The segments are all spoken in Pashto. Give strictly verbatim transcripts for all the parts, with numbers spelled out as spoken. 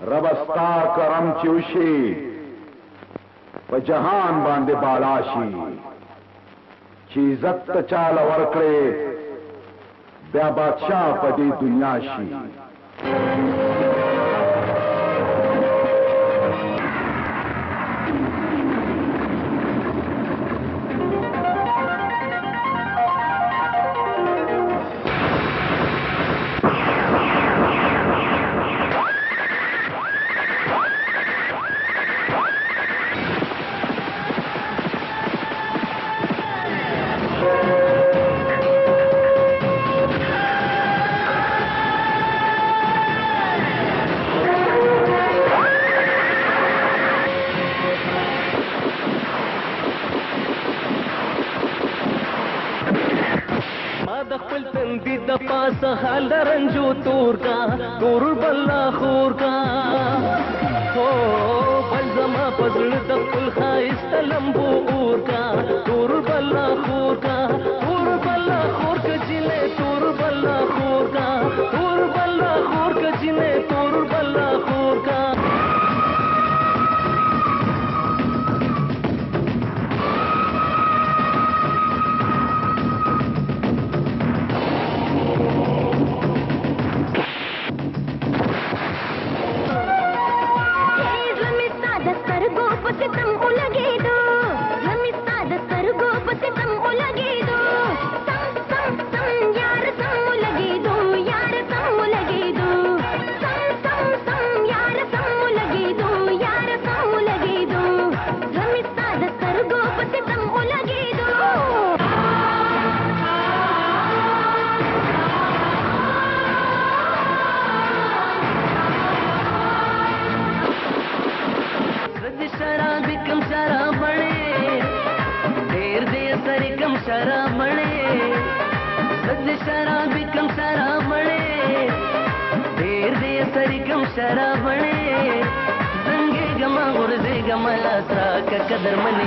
ربستا کرم چوشي په جهان باندې بالا شي چې عزت ته چاله ورکړي بیا بادشاہ په دې دنیا شي रंजू तोर का तोर बल्ला खोर का हो बलजमा पजल दकुल खाइस तलंबू ऊर का तोर बल्ला खोर का तोर बल्ला खोर का जिले तोर बल्ला खोर का तोर बल्ला खोर का जिले तोर बल्ला खोर का कदर मनी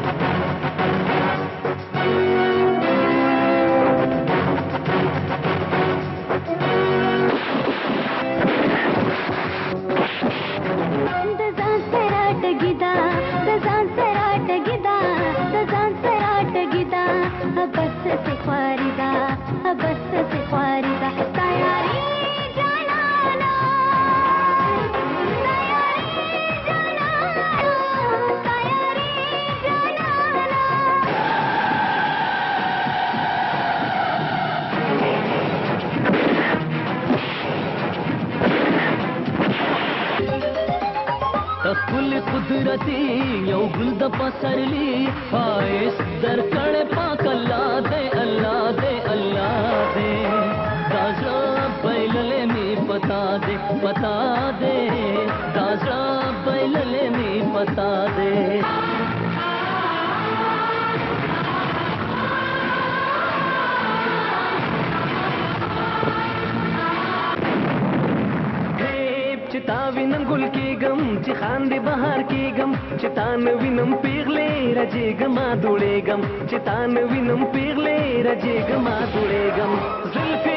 कुदरती यौ गुल द पसरली फाइस दर कड़े पाक अल्लाह दे अल्लाह दे अल्लाह दे दाजा बैलले में पता दे पता दे दाजा बैलले में पता दे चिताविनम गुल की गम चिखान दे बहार की गम चितान विनम पीगले रजे गमा दुड़े गम चितान विनम पीगले रजे गमा दुड़े गम जुल्फी